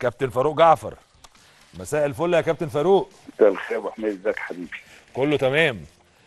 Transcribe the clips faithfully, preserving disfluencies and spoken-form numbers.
كابتن فاروق جعفر. مساء الفل يا كابتن فاروق. مساء الخير يا ابو حميد، ازيك يا حبيبي؟ كله تمام.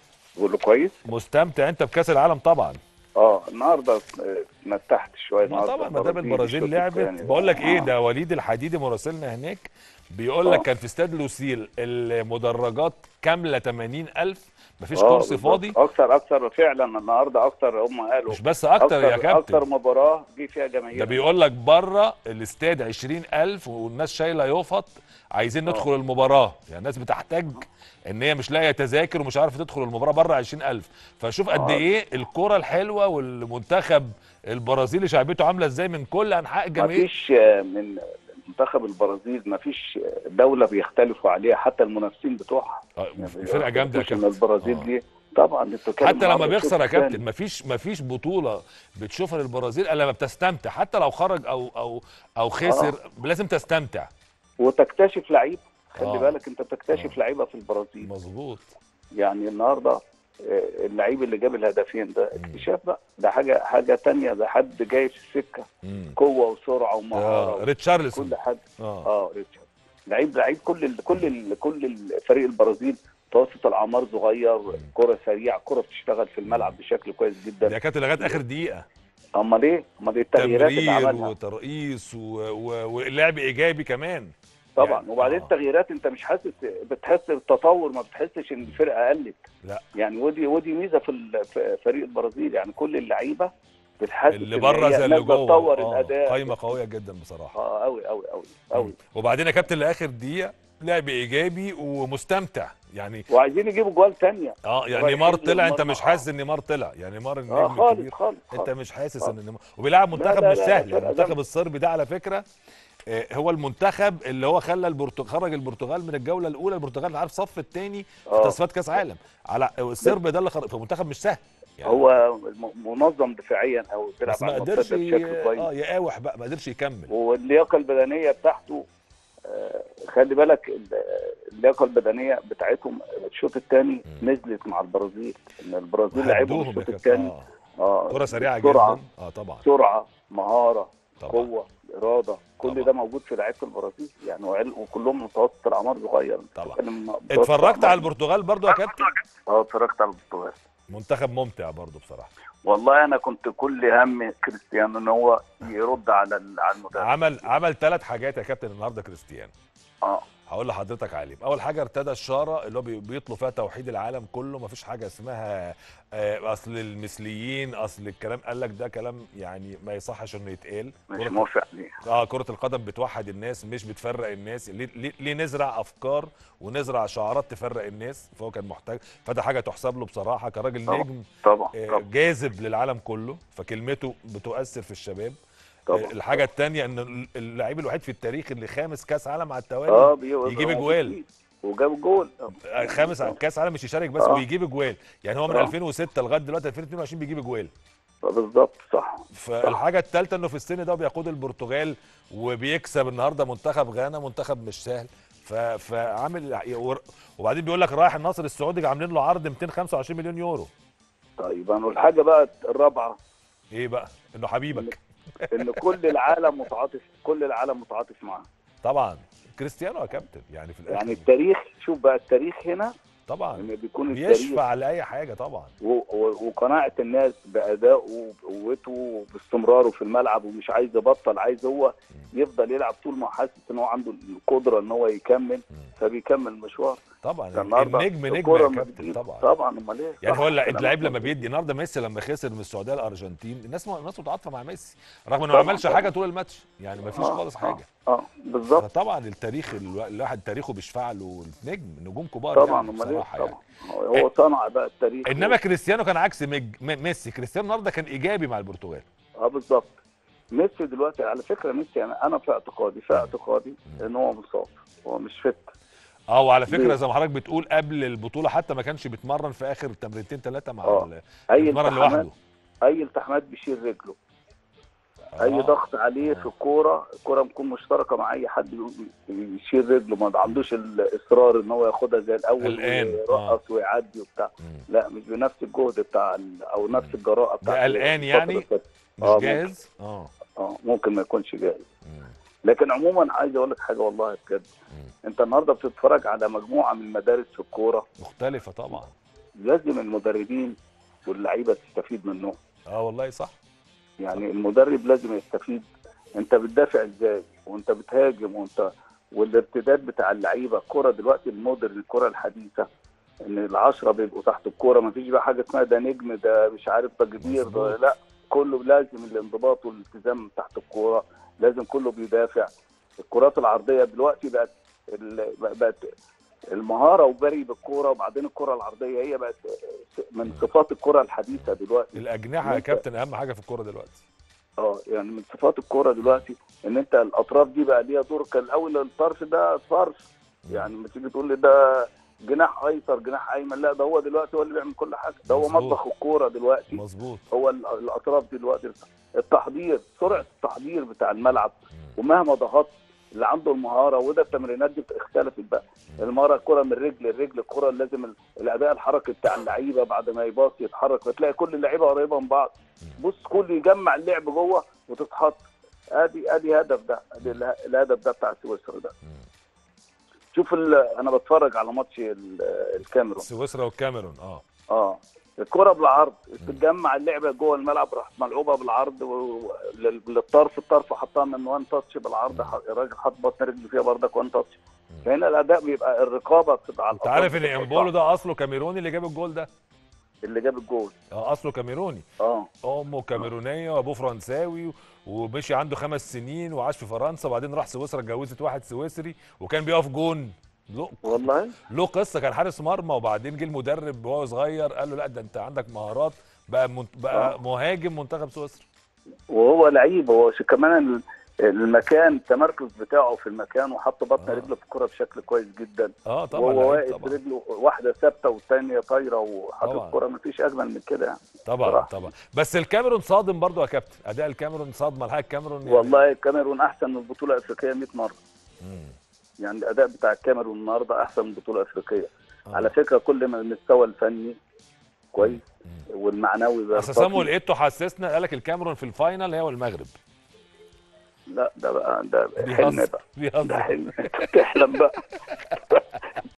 كله كويس. مستمتع انت بكاس العالم طبعا؟ اه النهارده اتنتحت شويه. ما طبعا ما دام البرازيل الشوط لعبت. الثاني بقول لك ايه، آه. ده وليد الحديدي مراسلنا هناك بيقول لك آه. كان في استاد لوسيل المدرجات كامله ثمانين ألف، مفيش آه كرسي بالظبط. فاضي. اكتر اكتر فعلا النهارده، اكتر هم قالوا. مش بس اكتر, اكتر يا كابتن، اكتر مباراه جه فيها جماهير. ده بيقول لك بره الاستاد عشرين ألف والناس شايله يفط عايزين ندخل آه. المباراه. يعني الناس بتحتاج ان هي مش لاقيه تذاكر ومش عارفه تدخل المباراه بره عشرين ألف. فشوف قد آه. ايه الكره الحلوه والمنتخب البرازيلي شعبيته عامله ازاي من كل انحاء الجماهير. مفيش من منتخب البرازيل مفيش دوله بيختلفوا عليها، حتى المنافسين بتوعها. آه، يعني فرقه جامده يا ان كابتن. البرازيل آه. دي طبعا بتتكلم حتى لما النهاردة بيخسر الشوط يا كابتن الثاني. مفيش مفيش بطوله بتشوفها للبرازيل الا لما بتستمتع، حتى لو خرج او او او خسر آه. لازم تستمتع وتكتشف لعيبه. خلي آه. بالك انت بتكتشف آه. لعيبه في البرازيل. مظبوط. يعني النهارده آه، اللعيب اللي جاب الهدفين ده اكتشاف بقى، ده حاجه حاجه تانية، ده حد جاي في السكه. مم. قوه وسرعه ومهاره آه. ريتشارلسون. كل حاجه. اه اه ريتشارد لعيب لعيب كل ال كل ال كل الفريق البرازيل متوسط الاعمار، صغير، كره سريعه، كره بتشتغل في الملعب بشكل كويس ده جدا. كانت لغايه اخر دقيقه. امال ايه؟ امال ايه التغييرات اللي تمرير عملها؟ وترقيص و... و... ولعب ايجابي كمان. طبعا يعني وبعدين آه. التغييرات انت مش حاسس، بتحس بالتطور، ما بتحسش ان الفرقه قلت. لا يعني ودي ودي ميزه في ال- في فريق البرازيل، يعني كل اللعيبه بتحسس اللي ان بره هي زي اللي نازله جوه. تطور اه الاداء. قايمه قويه جدا بصراحه. اه قوي قوي قوي قوي. وبعدين يا كابتن لاخر دقيقه لعب ايجابي ومستمتع يعني. وعايزين يجيبوا جوال ثانيه. اه يعني نيمار طلع، انت مش حاسس ان نيمار طلع؟ يعني نيمار النجم اه خالص الكبير خالص انت خالص. مش حاسس آه. ان نيمار وبيلعب لا منتخب لا مش لا لا، سهل. يعني فرقة المنتخب جامدة. الصربي ده على فكره آه، هو المنتخب اللي هو خلى البرتغال، خرج البرتغال من الجوله الاولى. البرتغال عارف صف الثاني في اه تصفيات كاس عالم. على الصرب ده اللي خرج، فمنتخب مش سهل يعني. هو م- منظم دفاعيا، او بيلعب بس ما على قدرش المرتده بشكل كويس. اه يقاوح بقى، ما قدرش يكمل. واللياقه البدنيه بتاعته، آه، خلي بالك ال- اللياقه البدنيه بتاعتهم الشوط الثاني نزلت مع البرازيل، ان البرازيل لعبهم هدوهم يا الشوط كابتن. الثاني. اه اه كرة سريعه سرعه جدا. اه طبعا. سرعه، مهاره، طبعا. قوه، اراده، كل طبعا. ده موجود في لعيبه البرازيل يعني. وعل- وكلهم متوسط الاعمار صغير. طبعا. بتتكلم متوسط اتفرجت الأعمار. على البرتغال برضو يا كابتن؟ اه اتفرجت على البرتغال. منتخب ممتع برضو بصراحه. والله انا كنت كل هم كريستيانو ان هو يرد على ال- على المدرب. عمل عمل ثلاث حاجات يا كابتن النهارده كريستيانو. اه هقول لحضرتك عليهم. اول حاجه ارتدى الشاره اللي هو بي- بيطلب فيها توحيد العالم كله. مفيش حاجه اسمها آه، اصل المثليين، اصل الكلام. قال لك ده كلام يعني ما يصحش انه يتقال. مش كرة موافق عليه. اه كره القدم بتوحد الناس مش بتفرق الناس. ليه, ليه, ليه نزرع افكار ونزرع شعارات تفرق الناس؟ فهو كان محتاج، فده حاجه تحسب له بصراحه كراجل طبعا نجم طبعا آه، طبعا جاذب للعالم كله، فكلمته بتؤثر في الشباب. طبعا. الحاجه الثانيه ان اللعيب الوحيد في التاريخ اللي خامس كاس عالم على التوالي اه بي- يجيب هو اجوال. بيجيب. وجاب جول. آه. خامس على كاس عالم، مش يشارك بس آه. ويجيب اجوال. يعني هو من آه. ألفين وستة لغايه دلوقتي ألفين واتنين وعشرين بيجيب اجوال. بالظبط صح. فالحاجه الثالثه انه في السن ده بيقود البرتغال وبيكسب النهارده منتخب غانا، منتخب مش سهل. ف... فعامل. وبعدين بيقول لك رايح النصر السعودي عاملين له عرض مئتين وخمسة وعشرين مليون يورو. طيب انا الحاجه بقى الرابعه، ايه بقى؟ انه حبيبك. ان كل العالم متعاطف، كل العالم متعاطف معاه. طبعا كريستيانو يا كابتن يعني في الاخر. يعني التاريخ، شوف بقى التاريخ هنا طبعا ان بيكون التاريخ بيشفع لاي حاجه طبعا. و- و- وقناعه الناس بادائه وبقوته وباستمراره في الملعب، ومش عايز يبطل، عايز هو يفضل يلعب طول ما حاسس ان هو عنده القدره ان هو يكمل، فبيكمل المشوار. طبعا النهارده النجم نجم الكرة يا لما كابتن بتجيب- طبعا. طبعا امال ايه. يعني صح. هو اللعيب كلامك لما مظبوط. بيدي النهارده ميسي لما خسر من السعوديه الارجنتين، الناس الناس متعاطفه مع ميسي رغم انه ما طبعاً، عملش طبعاً. حاجه طول الماتش. يعني ما فيش آه، خالص آه، حاجه. اه بالظبط. فطبعا التاريخ الوا- الواحد تاريخه بيشفع له. نجم نجوم كبار طبعا يعني امال ايه. بصراحه يعني. طبعا هو صنع بقى التاريخ. انما كريستيانو كان عكس ميج... م- ميسي. كريستيانو النهارده كان ايجابي مع البرتغال. اه بالظبط. ميسي دلوقتي على فكره، ميسي انا انا في اعتقادي في اعتقادي ان هو مصاب، هو مش فت. اه وعلى فكره ليه؟ زي ما حضرتك بتقول قبل البطوله حتى ما كانش بيتمرن في اخر تمرينتين ثلاثه مع اه ال... اي بيتمرن التحامات، لوحده. اي التحامات بيشيل رجله. آه. اي ضغط عليه آه. في الكوره، الكوره بتكون مشتركه مع اي حد يشيل رجله، ما عندوش الاصرار ان هو ياخدها زي الاول قلقان. ويرقص ويعدي وبتاع. مم. لا مش بنفس الجهد بتاع ال- او نفس الجراءه بتاعت ده قلقان الفترة يعني؟ اللي فاتت. مش آه، جاهز. اه اه ممكن ما يكونش جاهز. مم. لكن عموما عايز اقول لك حاجه والله بجد، انت النهارده بتتفرج على مجموعه من المدارس في الكوره مختلفه طبعا. لازم المدربين واللعيبه تستفيد منهم. اه والله صح. يعني المدرب لازم يستفيد. انت بتدافع ازاي وانت بتهاجم وانت والارتداد بتاع اللعيبه. الكوره دلوقتي المودرن، الكوره الحديثه، ان العشره بيبقوا تحت الكوره، ما فيش بقى حاجه اسمها ده نجم ده مش عارف ده كبير ده، لا، كله لازم الانضباط والالتزام تحت الكوره، لازم كله بيدافع. الكرات العرضيه دلوقتي بقت ال- بقت المهاره وبري بالكوره، وبعدين الكره العرضيه هي بقت من صفات الكره الحديثه دلوقتي. الاجنحه يا كابتن اهم حاجه في الكوره دلوقتي. اه يعني من صفات الكوره دلوقتي ان انت الاطراف دي بقى ليها دور. كان الاول الطرف ده طرف، يعني لما تيجي تقول لي ده جناح ايسر جناح ايمن، لا، ده هو دلوقتي هو اللي بيعمل كل حاجه، ده هو مظبوط. مطبخ الكوره دلوقتي. مظبوط. هو ال- الاطراف دلوقتي، التحضير، سرعه التحضير بتاع الملعب، ومهما ضغطت اللي عنده المهاره. وده التمرينات دي اختلفت بقى، المهاره الكره من رجل لرجل، الكره لازم ال- الاداء الحركي بتاع اللعيبه بعد ما يباص يتحرك، فتلاقي كل اللعيبه قريبه من بعض. بص كل يجمع اللعب جوه وتتحط. ادي ادي هدف ده، ادي اله- الهدف ده بتاع سويسرا ده. شوف ال- انا بتفرج على ماتش ال- الكاميرون، سويسرا والكاميرون. اه اه الكره بالعرض تتجمع اللعبه جوه الملعب، راح ملعوبه بالعرض و- لل- للطرف، الطرف حطها من وان تاتش بالعرض، ح- الراجل حط بطن رجله فيها بردك وان تاتش. فهنا الاداء بيبقى الرقابه بتبقى على انت عارف ان بتبقى امبولو صعبة. ده اصله كاميروني اللي جاب الجول ده. اللي جاب الجول اه اصله كاميروني. اه امه كاميرونيه وابوه فرنساوي، ومشي عنده خمس سنين وعاش في فرنسا، وبعدين راح سويسرا اتجوزت واحد سويسري وكان بيقف جون. له والله له قصه، كان حارس مرمى وبعدين جه المدرب وهو صغير قال له لا ده انت عندك مهارات، بقى منت... بقى آه. مهاجم منتخب سويسرا. وهو لعيب، هو ش- كمان ال- المكان، التمركز بتاعه في المكان، وحط بطن آه. رجله في الكرة بشكل كويس جدا. اه طبعا وهو لعيب واقف طبعا. رجله واحده ثابته والثانيه طايره وحاطط طبعا. الكرة، مفيش اجمل من كده يعني. طبعا بصراحة. طبعا. بس الكاميرون صادم برضو يا كابتن، اداء الكاميرون صادمه الحقيقه. الكاميرون يعني والله الكاميرون احسن من البطوله الافريقيه مئة مره. مم. يعني الاداء بتاع الكاميرون النهارده احسن من البطوله الافريقيه. آه. على فكره كل ما المستوى الفني كويس والمعنوي اصل بيرتقي. سامويل ايتو حسسنا قال لك الكاميرون في الفاينل هي والمغرب. لا ده بقى ده حلم بيهزر بقى، ده بيهزر. حلم. تحلم بقى.